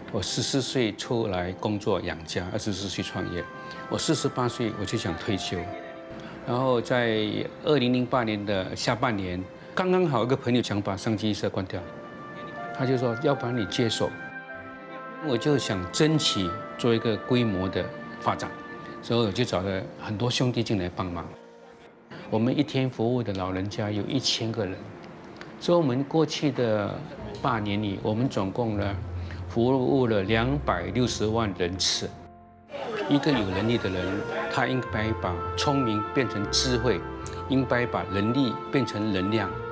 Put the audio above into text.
我14岁出来工作养家，24岁创业。我48岁我就想退休，然后在2008年的下半年，刚刚好一个朋友想把生机社关掉，他就说要不然你接手，我就想争取做一个规模的发展，所以我就找了很多兄弟进来帮忙。我们一天服务的老人家有1000个人，所以我们过去的8年里，我们总共呢服务了260万人次。一个有能力的人，他应该把聪明变成智慧，应该把能力变成能量。